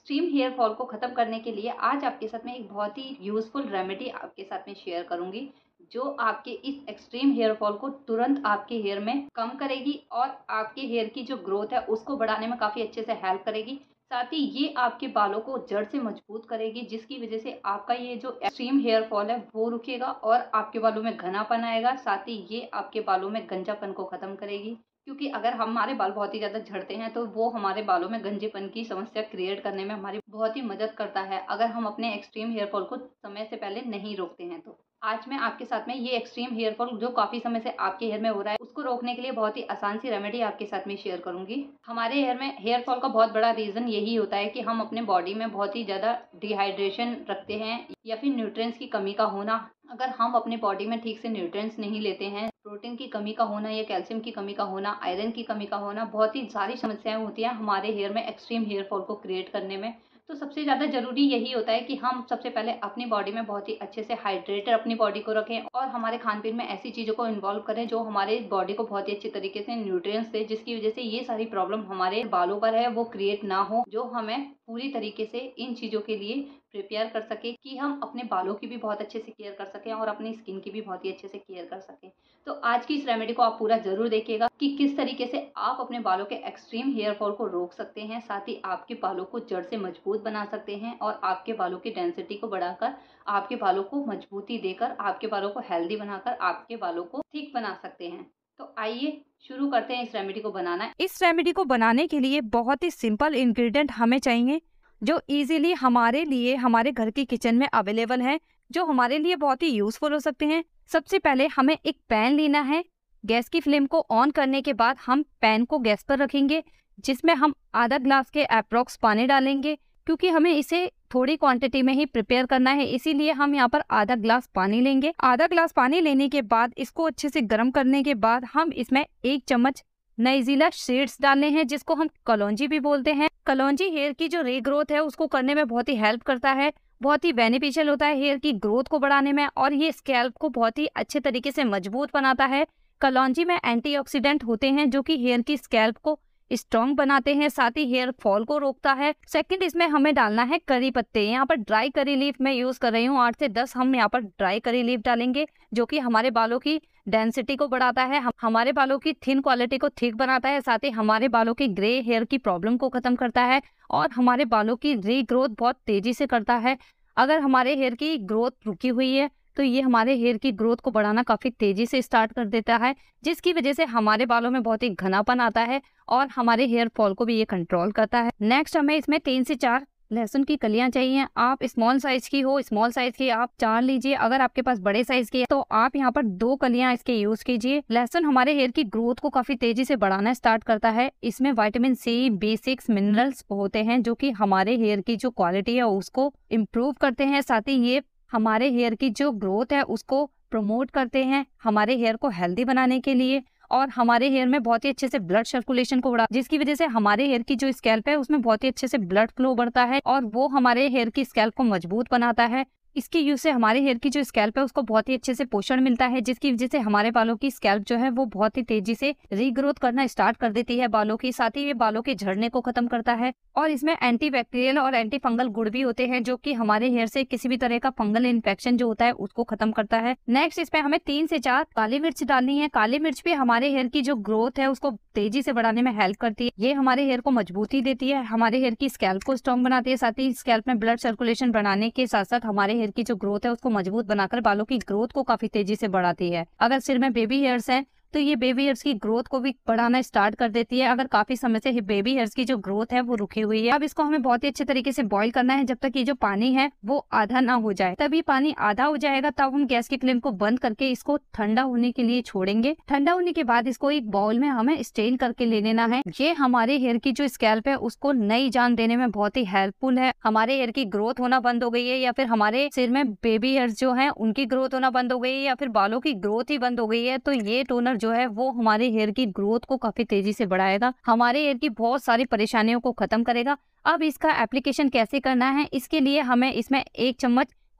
Extreme hair fall को खत्म करने के लिए आज आपके साथ में एक बहुत ही यूजफुल रेमेडी आपके साथ में शेयर करूंगी, जो आपके इस एक्सट्रीम हेयर फॉल को तुरंत आपके हेयर में कम करेगी और आपके हेयर की जो ग्रोथ है उसको बढ़ाने में काफी अच्छे से हेल्प करेगी। साथ ही ये आपके बालों को जड़ से मजबूत करेगी, जिसकी वजह से आपका ये जो एक्सट्रीम हेयर फॉल है वो रुकेगा और आपके बालों में घनापन आएगा। साथ ही ये आपके बालों में गंजापन को खत्म करेगी, क्योंकि अगर हमारे बाल बहुत ही ज़्यादा झड़ते हैं तो वो हमारे बालों में गंजेपन की समस्या क्रिएट करने में हमारी बहुत ही मदद करता है, अगर हम अपने एक्सट्रीम हेयर फॉल को समय से पहले नहीं रोकते हैं तो। आज मैं आपके साथ में ये एक्सट्रीम हेयर फॉल जो काफी समय से आपके हेयर में हो रहा है उसको रोकने के लिए बहुत ही आसान सी रेमेडी आपके साथ में शेयर करूंगी। हमारे हेयर में हेयर फॉल का बहुत बड़ा रीजन यही होता है कि हम अपने बॉडी में बहुत ही ज्यादा डिहाइड्रेशन रखते हैं या फिर न्यूट्रिएंट्स की कमी का होना। अगर हम अपने बॉडी में ठीक से न्यूट्रिएंट्स नहीं लेते हैं, प्रोटीन की कमी का होना या कैल्शियम की कमी का होना, आयरन की कमी का होना, बहुत ही सारी समस्याएं होती हैं हमारे हेयर में एक्सट्रीम हेयर फॉल को क्रिएट करने में। तो सबसे ज़्यादा ज़रूरी यही होता है कि हम सबसे पहले अपनी बॉडी में बहुत ही अच्छे से हाइड्रेटेड अपनी बॉडी को रखें और हमारे खान पीन में ऐसी चीज़ों को इन्वॉल्व करें जो हमारे बॉडी को बहुत ही अच्छे तरीके से न्यूट्रिएंट्स दे, जिसकी वजह से ये सारी प्रॉब्लम हमारे बालों पर है वो क्रिएट ना हो, जो हमें पूरी तरीके से इन चीज़ों के लिए प्रिपेयर कर सके कि हम अपने बालों की भी बहुत अच्छे से केयर कर सकें और अपनी स्किन की भी बहुत ही अच्छे से केयर कर सकें। तो आज की इस रेमेडी को आप पूरा जरूर देखिएगा कि किस तरीके से आप अपने बालों के एक्सट्रीम हेयर फॉल को रोक सकते हैं, साथ ही आपके बालों को जड़ से मजबूत बना सकते हैं और आपके बालों की डेंसिटी को बढ़ाकर आपके बालों को मजबूती देकर आपके बालों को हेल्दी बनाकर आपके बालों को थिक बना सकते हैं। तो आइए शुरू करते हैं इस रेमेडी को बनाना। इस रेमेडी को बनाने के लिए बहुत ही सिंपल इंग्रेडिएंट हमें चाहिए, जो इजीली हमारे लिए हमारे घर की किचन में अवेलेबल है, जो हमारे लिए बहुत ही यूजफुल हो सकते हैं। सबसे पहले हमें एक पैन लेना है। गैस की फ्लेम को ऑन करने के बाद हम पैन को गैस पर रखेंगे, जिसमें हम आधा ग्लास के अप्रॉक्स पानी डालेंगे। क्योंकि हमें इसे थोड़ी क्वांटिटी में ही प्रिपेयर करना है, इसीलिए हम यहाँ पर आधा ग्लास पानी लेंगे। आधा ग्लास पानी लेने के बाद इसको अच्छे से गर्म करने के बाद हम इसमें 1 चम्मच नाइजीला सीड्स डालने हैं, जिसको हम कलौंजी भी बोलते हैं। कलौंजी हेयर की जो रीग्रोथ है उसको करने में बहुत ही हेल्प करता है, बहुत ही बेनिफिशियल होता है हेयर की ग्रोथ को बढ़ाने में, और ये स्कैल्प को बहुत ही अच्छे तरीके से मजबूत बनाता है। कलौंजी में एंटीऑक्सीडेंट होते हैं जो कि हेयर की स्कैल्प को स्ट्रॉन्ग बनाते हैं, साथ ही हेयर फॉल को रोकता है। सेकंड, इसमें हमें डालना है करी पत्ते। यहाँ पर ड्राई करी लीफ मैं यूज कर रही हूँ, 8 से 10 हम यहाँ पर ड्राई करी लीफ डालेंगे, जो कि हमारे बालों की डेंसिटी को बढ़ाता है, हमारे बालों की थिन क्वालिटी को ठीक बनाता है, साथ ही हमारे बालों की ग्रे हेयर की प्रॉब्लम को खत्म करता है और हमारे बालों की रीग्रोथ बहुत तेजी से करता है। अगर हमारे हेयर की ग्रोथ रुकी हुई है तो ये हमारे हेयर की ग्रोथ को बढ़ाना काफी तेजी से स्टार्ट कर देता है, जिसकी वजह से हमारे बालों में बहुत ही घनापन आता है और हमारे हेयर फॉल को भी ये कंट्रोल करता है। नेक्स्ट, हमें इसमें 3 से 4 लहसुन की कलियां चाहिए। आप स्मॉल साइज की हो, स्मॉल साइज की आप 4 लीजिए। अगर आपके पास बड़े साइज की है तो आप यहाँ पर 2 कलियां इसके यूज कीजिए। लहसुन हमारे हेयर की ग्रोथ को काफी तेजी से बढ़ाना स्टार्ट करता है। इसमें विटामिन सी, B6 मिनरल्स होते हैं, जो कि हमारे हेयर की जो क्वालिटी है उसको इम्प्रूव करते हैं, साथ ही ये हमारे हेयर की जो ग्रोथ है उसको प्रमोट करते हैं हमारे हेयर को हेल्दी बनाने के लिए, और हमारे हेयर में बहुत ही अच्छे से ब्लड सर्कुलेशन को बढ़ा, जिसकी वजह से हमारे हेयर की जो स्कैल्प है उसमें बहुत ही अच्छे से ब्लड फ्लो बढ़ता है और वो हमारे हेयर की स्कैल्प को मजबूत बनाता है। इसके यूज से हमारे हेयर की जो स्कैल्प है उसको बहुत ही अच्छे से पोषण मिलता है, जिसकी वजह से हमारे बालों की स्कैल्प जो है वो बहुत ही तेजी से रीग्रोथ करना स्टार्ट कर देती है बालों की, साथ ही ये बालों के झड़ने को खत्म करता है। और इसमें एंटी बैक्टीरियल और एंटी फंगल गुण भी होते हैं, जो कि हमारे हेयर से किसी भी तरह का फंगल इन्फेक्शन जो होता है उसको खत्म करता है। नेक्स्ट, इसमें हमें 3 से 4 काली मिर्च डालनी है। काली मिर्च भी हमारे हेयर की जो ग्रोथ है उसको तेजी से बढ़ाने में हेल्प करती है। ये हमारे हेयर को मजबूती देती है, हमारे हेयर की स्कैल्प को स्ट्रॉन्ग बनाती है, साथ ही स्कैल्प में ब्लड सर्कुलेशन बढ़ाने के साथ साथ हमारे हेयर की जो ग्रोथ है उसको मजबूत बनाकर बालों की ग्रोथ को काफी तेजी से बढ़ाती है। अगर सिर में बेबी हेयर्स हैं तो ये बेबी हेयर्स की ग्रोथ को भी बढ़ाना स्टार्ट कर देती है। अगर काफी समय से बेबी हेयर्स की जो ग्रोथ है वो रुकी हुई है, अब इसको हमें बहुत ही अच्छे तरीके से बॉईल करना है, जब तक ये जो पानी है वो आधा ना हो जाए। तभी पानी आधा हो जाएगा तब हम गैस की फ्लेम को बंद करके इसको ठंडा होने के लिए छोड़ेंगे। ठंडा होने के बाद इसको एक बाउल में हमें स्ट्रेन करके ले लेना है। ये हमारे हेयर की जो स्कैल्प है उसको नई जान देने में बहुत ही हेल्पफुल है। हमारे हेयर की ग्रोथ होना बंद हो गई है या फिर हमारे सिर में बेबी हेयर्स जो है उनकी ग्रोथ होना बंद हो गई है या फिर बालों की ग्रोथ ही बंद हो गई है, तो ये टोनर जो है वो हमारे हेयर की ग्रोथ को काफी तेजी से बढ़ाएगा, हमारे हेयर की बहुत सारी परेशानियों को खत्म करेगा। अब इसका एप्लीकेशन कैसे करना है, इसके लिए हमें इसमें 1 चम्मच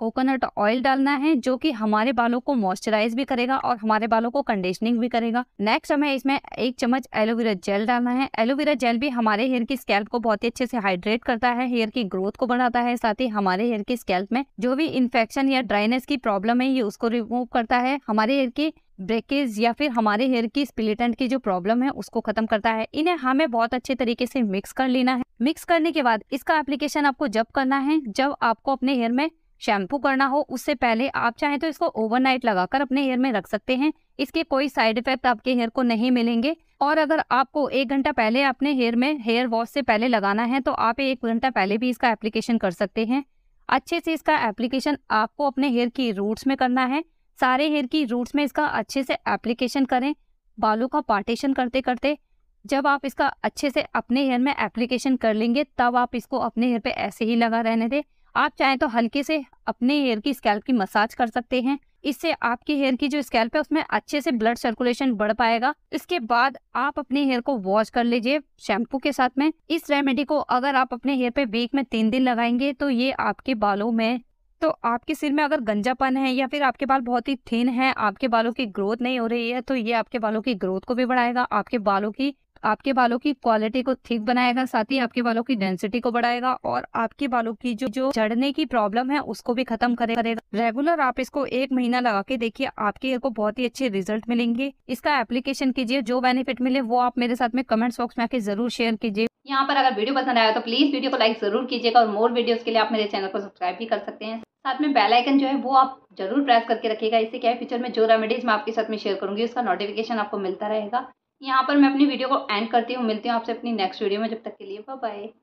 कोकोनट ऑयल डालना है, जो कि हमारे बालों को मॉइस्चराइज भी करेगा और हमारे बालों को कंडीशनिंग भी करेगा। नेक्स्ट हमें इसमें 1 चम्मच एलोवेरा जेल डालना है। एलोवेरा जेल भी हमारे हेयर की स्कैल्प को बहुत ही अच्छे से हाइड्रेट करता है, हेयर की ग्रोथ को बढ़ाता है, साथ ही हमारे हेयर की स्कैल्प में जो भी इन्फेक्शन या ड्राइनेस की प्रॉब्लम है ये उसको रिमूव करता है, हमारे हेयर की ब्रेकेज या फिर हमारे हेयर की स्प्लिट एंड की जो प्रॉब्लम है उसको खत्म करता है। इन्हें हमें बहुत अच्छे तरीके से मिक्स कर लेना है। मिक्स करने के बाद इसका एप्लीकेशन आपको जब करना है, जब आपको अपने हेयर में शैम्पू करना हो, उससे पहले आप चाहें तो इसको ओवरनाइट लगाकर अपने हेयर में रख सकते हैं। इसके कोई साइड इफेक्ट आपके हेयर को नहीं मिलेंगे। और अगर आपको 1 घंटा पहले अपने हेयर में हेयर वॉश से पहले लगाना है तो आप 1 घंटा पहले भी इसका एप्लीकेशन कर सकते हैं। अच्छे से इसका एप्लीकेशन आपको अपने हेयर की रूट्स में करना है। सारे हेयर की रूट्स में इसका अच्छे से एप्लीकेशन करें, बालों का पार्टीशन करते करते। जब आप इसका अच्छे से अपने हेयर में एप्लीकेशन कर लेंगे तब आप इसको अपने हेयर पे ऐसे ही लगा रहने दें। आप चाहें तो हल्के से अपने हेयर की स्कैल्प की मसाज कर सकते हैं। इससे आपके हेयर की जो स्कैल्प है उसमें अच्छे से ब्लड सर्कुलेशन बढ़ पाएगा। इसके बाद आप अपने हेयर को वॉश कर लीजिए शैम्पू के साथ में। इस रेमेडी को अगर आप अपने हेयर पे वीक में 3 दिन लगाएंगे तो ये आपके बालों में, तो आपके सिर में अगर गंजापन है या फिर आपके बाल बहुत ही थिन है, आपके बालों की ग्रोथ नहीं हो रही है, तो ये आपके बालों की ग्रोथ को भी बढ़ाएगा, आपके बालों की क्वालिटी को थिक बनाएगा, साथ ही आपके बालों की डेंसिटी को बढ़ाएगा और आपके बालों की जो झड़ने की प्रॉब्लम है उसको भी खत्म करेगा। रेगुलर आप इसको 1 महीना लगा के देखिए, आपके हेयर को बहुत ही अच्छे रिजल्ट मिलेंगे। इसका एप्लीकेशन कीजिए, जो बेनिफिट मिले वो आप मेरे साथ में कमेंट्स बॉक्स में आके जरूर शेयर कीजिए। यहाँ पर अगर वीडियो पसंद आया तो प्लीज वीडियो को लाइक जरूर कीजिएगा और मोर वीडियोस के लिए आप मेरे चैनल को सब्सक्राइब भी कर सकते हैं। साथ में बेल आइकन जो है वो आप जरूर प्रेस करके रखिएगा। इससे क्या है, फ्यूचर में जो रेमेडीज मैं आपके साथ में शेयर करूंगी उसका नोटिफिकेशन आपको मिलता रहेगा। यहाँ पर मैं अपनी वीडियो को एंड करती हूँ। मिलती हूँ आपसे अपनी नेक्स्ट वीडियो में। जब तक के लिए बाय बाय।